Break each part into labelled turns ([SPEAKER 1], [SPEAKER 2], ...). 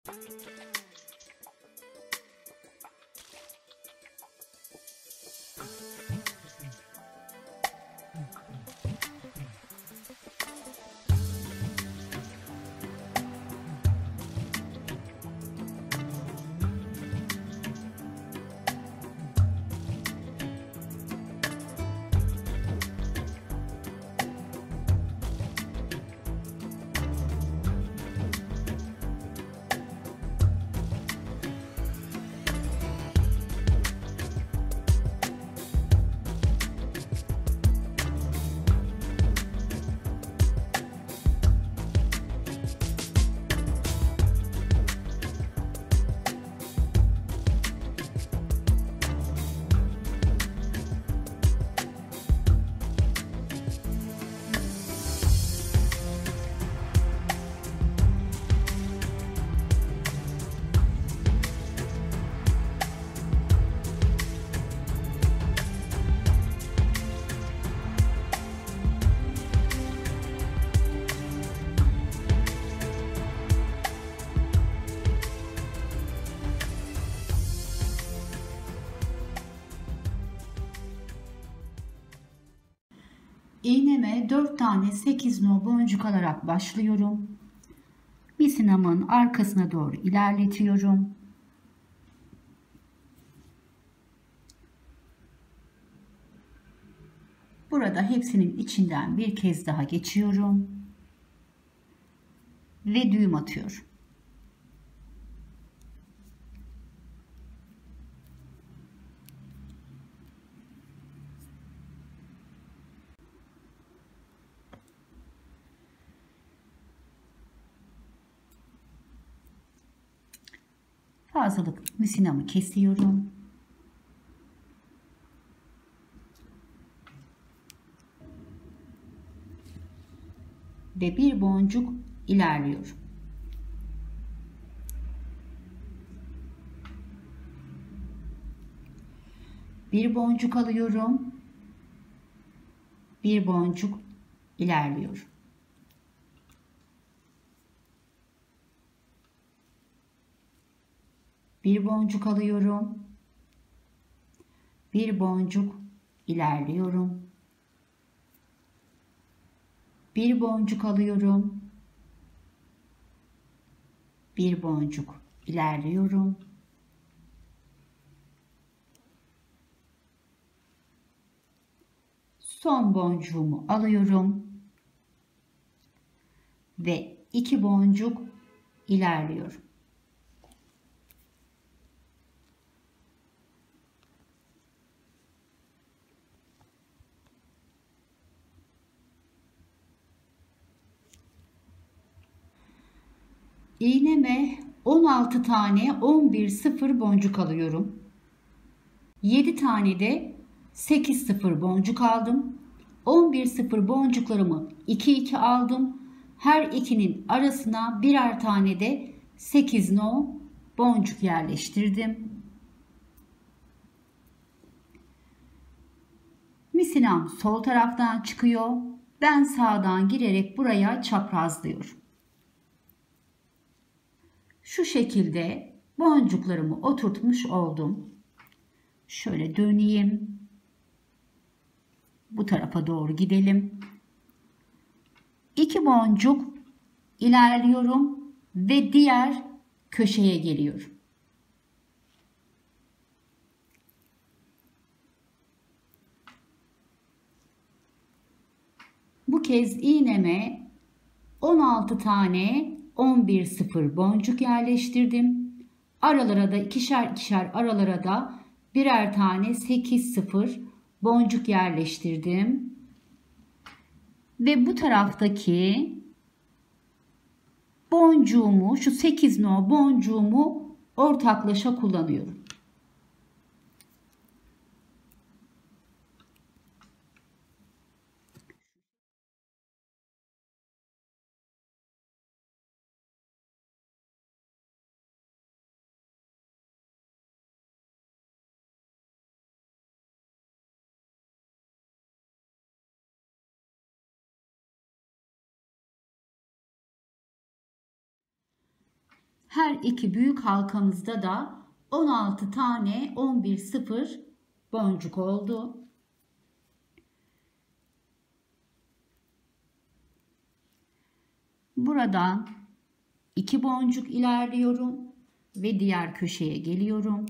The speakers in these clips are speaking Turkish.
[SPEAKER 1] İğneme 4 tane 8 no boncuk alarak başlıyorum. Misinamın arkasına doğru ilerletiyorum. Burada hepsinin içinden bir kez daha geçiyorum ve düğüm atıyorum. Fazlalık misinamı kesiyorum. Ve bir boncuk ilerliyorum. Bir boncuk alıyorum. Bir boncuk ilerliyorum. Bir boncuk alıyorum. Bir boncuk ilerliyorum. Bir boncuk alıyorum. Bir boncuk ilerliyorum. Son boncuğumu alıyorum ve 2 boncuk ilerliyorum. İğneme 16 tane 11 sıfır boncuk alıyorum. 7 tane de 8 sıfır boncuk aldım. 11 sıfır boncuklarımı 2 2 aldım. Her ikinin arasına birer tane de 8 no boncuk yerleştirdim. Misinam sol taraftan çıkıyor. Ben sağdan girerek buraya çaprazlıyorum. Şu şekilde boncuklarımı oturtmuş oldum. Şöyle döneyim. Bu tarafa doğru gidelim. 2 boncuk ilerliyorum ve diğer köşeye geliyorum. Bu kez iğneme 16 tane 11 sıfır boncuk yerleştirdim. Aralara da ikişer ikişer aralara da birer tane 8 sıfır boncuk yerleştirdim. Ve bu taraftaki boncuğumu, şu 8 no boncuğumu ortaklaşa kullanıyorum. Her iki büyük halkamızda da 16 tane 11 sıfır boncuk oldu. Buradan 2 boncuk ilerliyorum ve diğer köşeye geliyorum.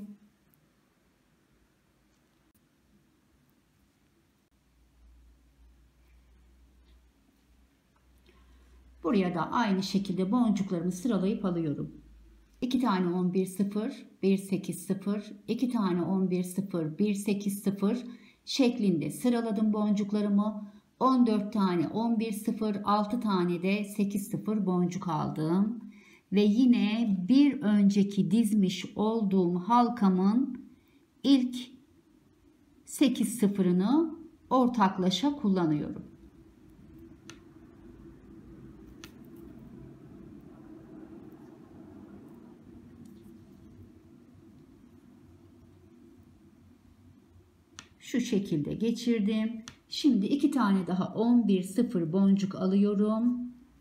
[SPEAKER 1] Buraya da aynı şekilde boncuklarımı sıralayıp alıyorum. 2 tane 11 0, 1 8 0, 2 tane 11 0, 1 8 0 şeklinde sıraladım boncuklarımı. 14 tane 11 0, 6 tane de 8 0 boncuk aldım. Ve yine bir önceki dizmiş olduğum halkamın ilk 8 sıfırını ortaklaşa kullanıyorum. Şu şekilde geçirdim. Şimdi 2 tane daha 11 0 boncuk alıyorum.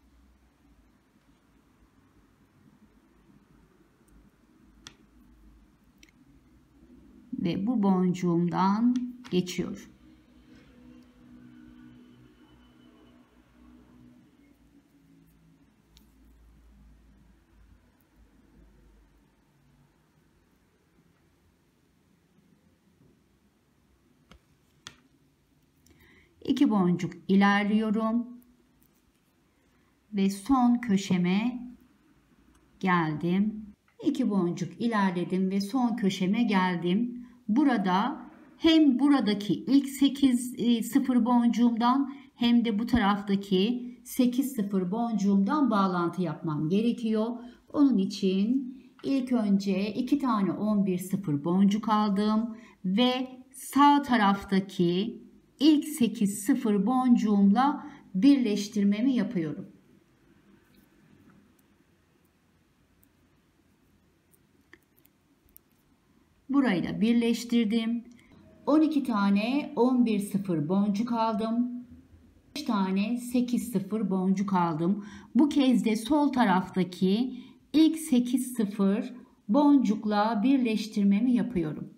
[SPEAKER 1] Ve bu boncuğumdan geçiyorum. İki boncuk ilerliyorum ve son köşeme geldim. 2 boncuk ilerledim ve son köşeme geldim. Burada hem buradaki ilk 8 sıfır boncuğumdan hem de bu taraftaki 8 sıfır boncuğumdan bağlantı yapmam gerekiyor. Onun için ilk önce 2 tane 11 sıfır boncuk aldım ve sağ taraftaki ilk 8 sıfır boncuğumla birleştirmemi yapıyorum. Burayı da birleştirdim. 12 tane 11 sıfır boncuk aldım. 5 tane 8 sıfır boncuk aldım. Bu kez de sol taraftaki ilk 8 sıfır boncukla birleştirmemi yapıyorum.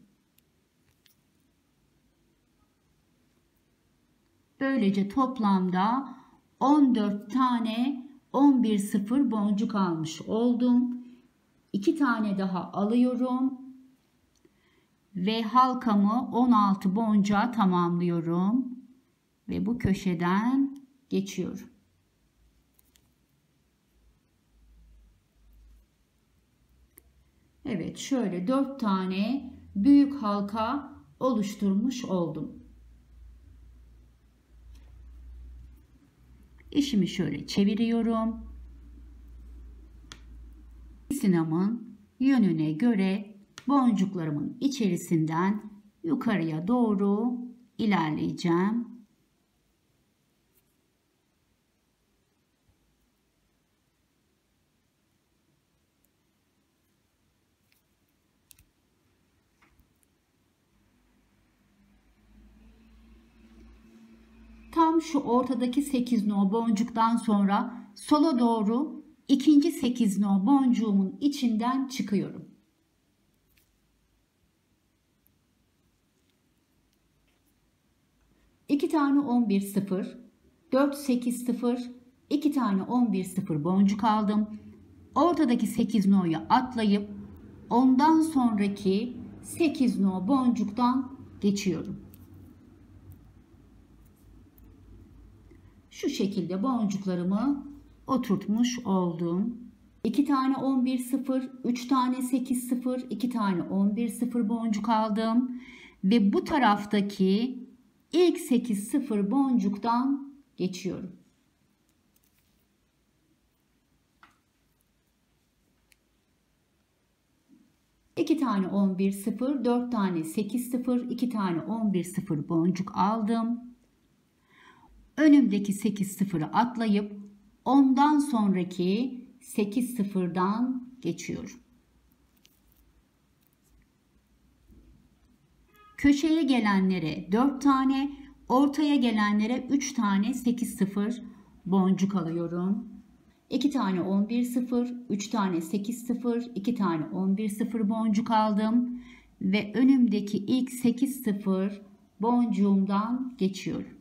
[SPEAKER 1] Böylece toplamda 14 tane 11 sıfır boncuk almış oldum. 2 tane daha alıyorum. Ve halkamı 16 boncuğa tamamlıyorum. Ve bu köşeden geçiyorum. Evet, şöyle 4 tane büyük halka oluşturmuş oldum. İşimi şöyle çeviriyorum. Sinamın yönüne göre boncuklarımın içerisinden yukarıya doğru ilerleyeceğim. Tam şu ortadaki 8 no boncuktan sonra sola doğru ikinci 8 no boncuğumun içinden çıkıyorum. İki tane 11 0, 4 8 0, 2 tane 11 0 boncuk aldım. Ortadaki 8 no'yu atlayıp ondan sonraki 8 no boncuktan geçiyorum. Şu şekilde boncuklarımı oturtmuş oldum. 2 tane 11 0, 3 tane 8 0, 2 tane 11 0 boncuk aldım ve bu taraftaki ilk 8 sıfır boncuktan geçiyorum. İki tane 11 0, 4 tane 8 0, 2 tane 11 0 boncuk aldım. Önümdeki 8 sıfırı atlayıp ondan sonraki 8 sıfırdan geçiyorum. Köşeye gelenlere 4 tane, ortaya gelenlere 3 tane 8 sıfır boncuk alıyorum. 2 tane 11 sıfır, 3 tane 8 sıfır, 2 tane 11 sıfır boncuk aldım ve önümdeki ilk 8 sıfır boncuğumdan geçiyorum.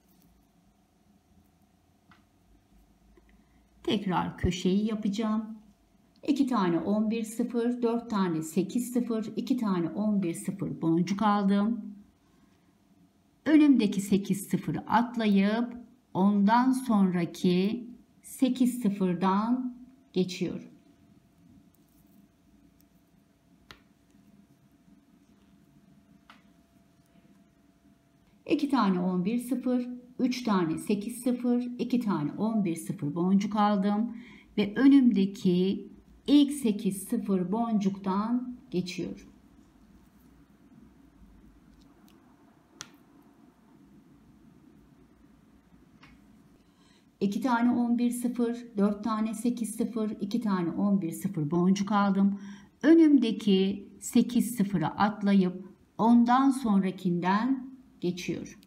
[SPEAKER 1] Tekrar köşeyi yapacağım. 2 tane 11 sıfır, 4 tane 8 sıfır, 2 tane 11 sıfır boncuk aldım. Önümdeki 8 sıfırı atlayıp ondan sonraki 8 sıfırdan geçiyorum. İki tane 11 sıfır, 3 tane 8 sıfır, 2 tane 11 sıfır boncuk aldım ve önümdeki ilk 8 sıfır boncuktan geçiyorum. İki tane 11 sıfır, 4 tane 8 sıfır, 2 tane 11 sıfır boncuk aldım. Önümdeki 8 sıfıra atlayıp ondan sonrakinden geçiyorum.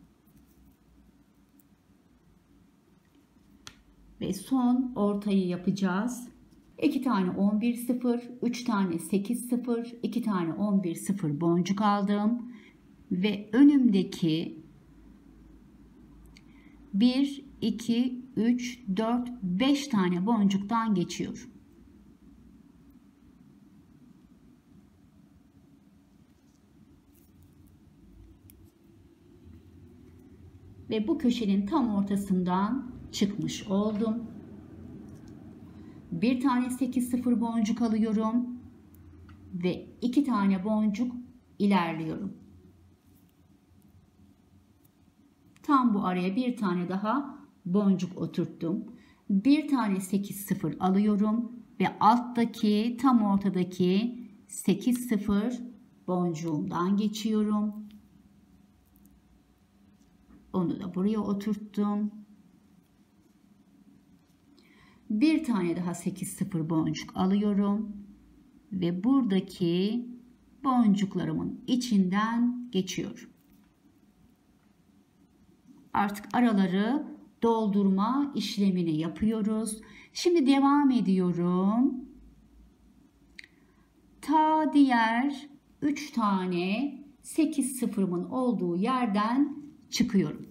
[SPEAKER 1] Ve son ortayı yapacağız. 2 tane 11 sıfır, 3 tane 8 sıfır, 2 tane 11 sıfır boncuk aldım ve önümdeki 1, 2, 3, 4, 5 tane boncuktan geçiyorum. Ve bu köşenin tam ortasından çıkmış oldum. Bir tane 8 sıfır boncuk alıyorum ve 2 tane boncuk ilerliyorum. Tam bu araya bir tane daha boncuk oturttum. Bir tane 8 sıfır alıyorum ve alttaki tam ortadaki 8 sıfır boncuğumdan geçiyorum. Onu da buraya oturttum. Bir tane daha 8 sıfır boncuk alıyorum ve buradaki boncuklarımın içinden geçiyorum. Artık araları doldurma işlemini yapıyoruz. Şimdi devam ediyorum. Ta diğer 3 tane 8 sıfırımın olduğu yerden çıkıyorum.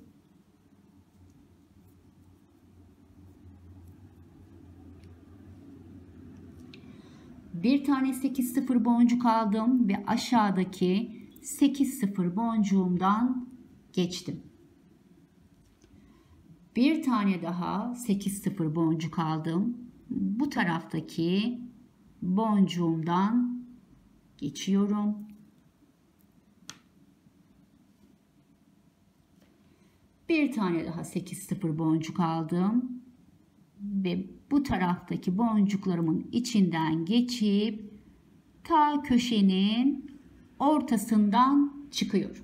[SPEAKER 1] Bir tane 8 sıfır boncuk aldım ve aşağıdaki 8 sıfır boncuğumdan geçtim. Bir tane daha 8 sıfır boncuk aldım. Bu taraftaki boncuğumdan geçiyorum. Bir tane daha 8 sıfır boncuk aldım ve bu taraftaki boncuklarımın içinden geçip ta köşenin ortasından çıkıyorum.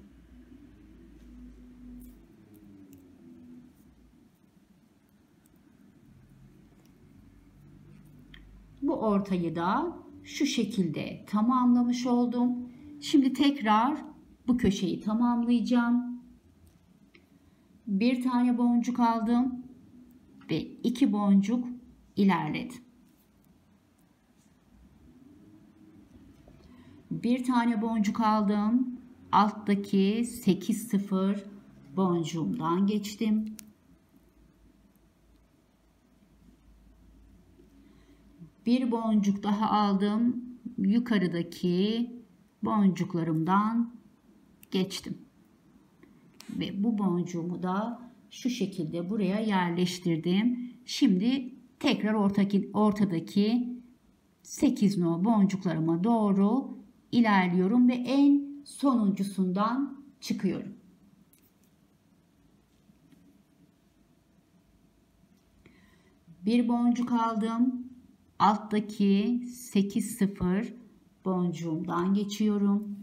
[SPEAKER 1] Bu ortayı da şu şekilde tamamlamış oldum. Şimdi tekrar bu köşeyi tamamlayacağım. Bir tane boncuk aldım ve 2 boncuk ilerledim. Bir tane boncuk aldım. Alttaki 8 sıfır boncuğumdan geçtim. Bir boncuk daha aldım. Yukarıdaki boncuklarımdan geçtim. Ve bu boncuğumu da şu şekilde buraya yerleştirdim. Şimdi tekrar ortadaki 8 no boncuklarıma doğru ilerliyorum ve en sonuncusundan çıkıyorum. Bir boncuk aldım. Alttaki 8 sıfır boncuğumdan geçiyorum.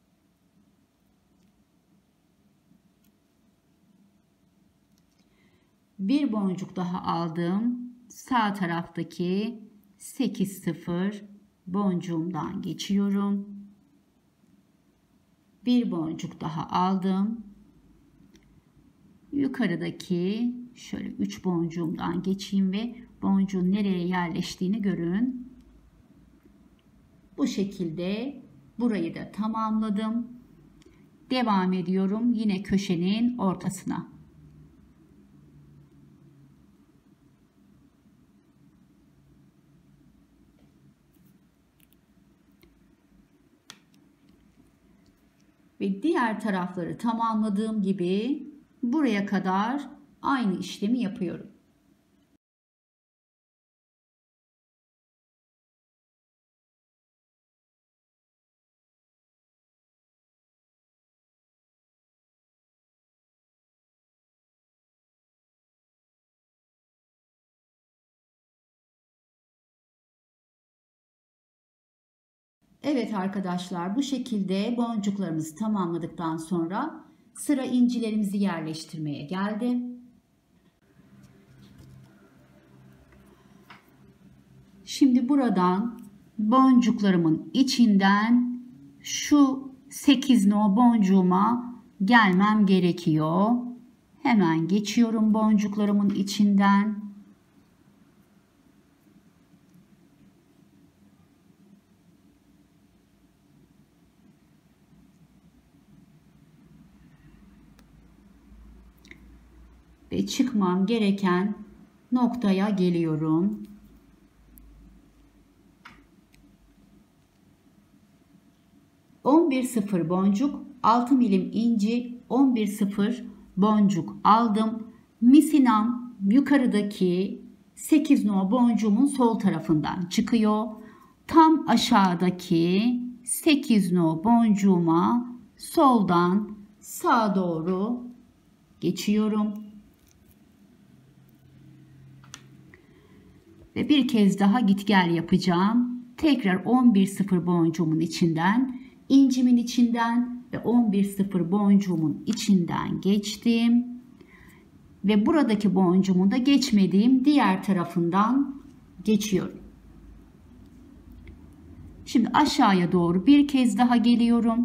[SPEAKER 1] Bir boncuk daha aldım. Sağ taraftaki 8 sıfır boncuğumdan geçiyorum. Bir boncuk daha aldım. Yukarıdaki şöyle 3 boncuğumdan geçeyim ve boncuğun nereye yerleştiğini görün. Bu şekilde burayı da tamamladım. Devam ediyorum yine köşenin ortasına. Ve diğer tarafları tamamladığım gibi buraya kadar aynı işlemi yapıyorum. Evet arkadaşlar, bu şekilde boncuklarımızı tamamladıktan sonra sıra incilerimizi yerleştirmeye geldi. Şimdi buradan boncuklarımın içinden şu 8 no boncuğuma gelmem gerekiyor. Hemen geçiyorum boncuklarımın içinden. Ve çıkmam gereken noktaya geliyorum. .11.0 boncuk, 6 milim inci, 11.0 boncuk aldım. Misinam yukarıdaki 8 no boncuğumun sol tarafından çıkıyor. Tam aşağıdaki 8 no boncuğuma soldan sağa doğru geçiyorum. Ve bir kez daha git gel yapacağım. Tekrar 11.0 boncuğumun içinden, incimin içinden ve 11.0 boncuğumun içinden geçtim. Ve buradaki boncuğumun da geçmediğim diğer tarafından geçiyorum. Şimdi aşağıya doğru bir kez daha geliyorum.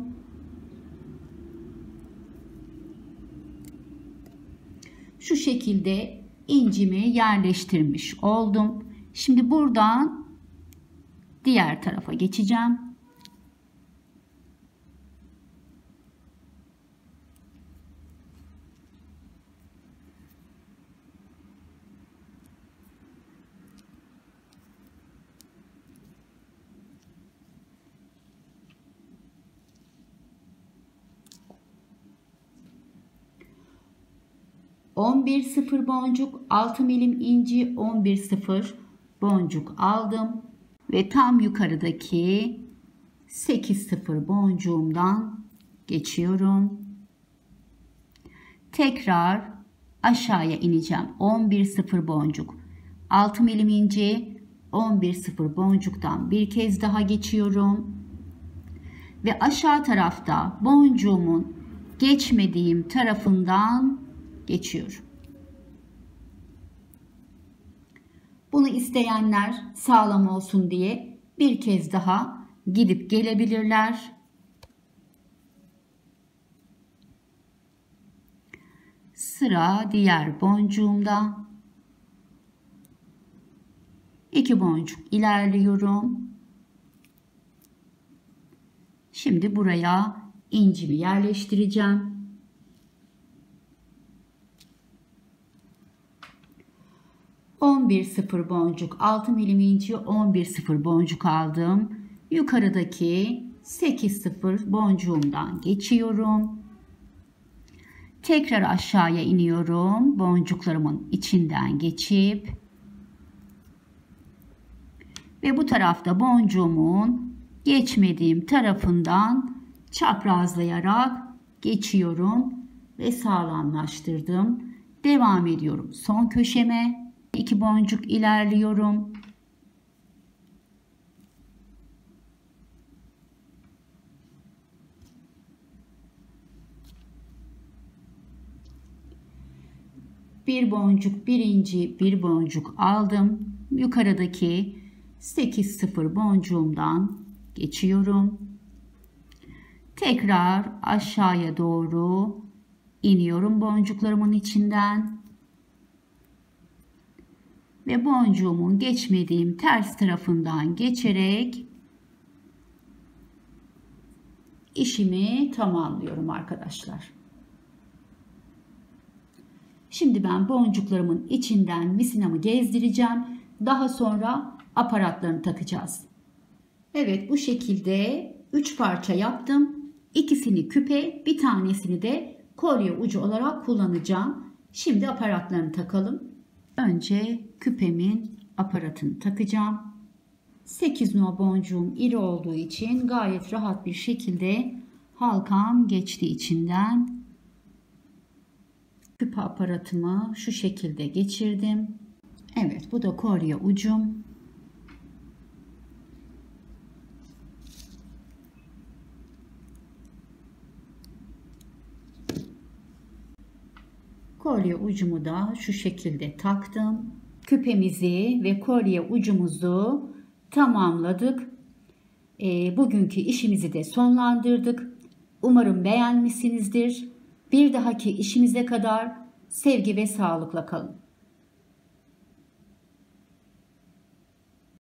[SPEAKER 1] Şu şekilde incimi yerleştirmiş oldum. Şimdi buradan diğer tarafa geçeceğim. .11.0 boncuk, 6 milim inci, 11.0 boncuk aldım ve tam yukarıdaki 8.0 boncuğumdan geçiyorum. Tekrar aşağıya ineceğim. 11.0 boncuk, 6 milim inci, 11.0 boncuktan bir kez daha geçiyorum ve aşağı tarafta boncuğumun geçmediğim tarafından geçiyorum. Bunu isteyenler sağlam olsun diye bir kez daha gidip gelebilirler. Sıra diğer boncuğumda. 2 boncuk ilerliyorum. Şimdi buraya incimi yerleştireceğim. .11.0 boncuk, 6 milim inci, 11.0 boncuk aldım. Yukarıdaki 8.0 boncuğumdan geçiyorum. Tekrar aşağıya iniyorum. Boncuklarımın içinden geçip ve bu tarafta boncuğumun geçmediğim tarafından çaprazlayarak geçiyorum ve sağlamlaştırdım. Devam ediyorum son köşeme. 2 boncuk ilerliyorum. Bir boncuk, bir inci, bir boncuk aldım. Yukarıdaki 8.0 boncuğumdan geçiyorum. Tekrar aşağıya doğru iniyorum boncuklarımın içinden. ve boncuğumun geçmediğim ters tarafından geçerek işimi tamamlıyorum arkadaşlar. Şimdi ben boncuklarımın içinden misinamı gezdireceğim. Daha sonra aparatlarını takacağız. Evet, bu şekilde 3 parça yaptım. İkisini küpe, bir tanesini de kolye ucu olarak kullanacağım. Şimdi aparatlarını takalım. Önce küpemin aparatını takacağım. 8 no boncuğum iri olduğu için gayet rahat bir şekilde halkam geçti içinden. Küpe aparatımı şu şekilde geçirdim. Evet, bu da kolye ucum. Kolye ucumu da şu şekilde taktım. Küpemizi ve kolye ucumuzu tamamladık. Bugünkü işimizi de sonlandırdık. Umarım beğenmişsinizdir. Bir dahaki işimize kadar sevgi ve sağlıkla kalın.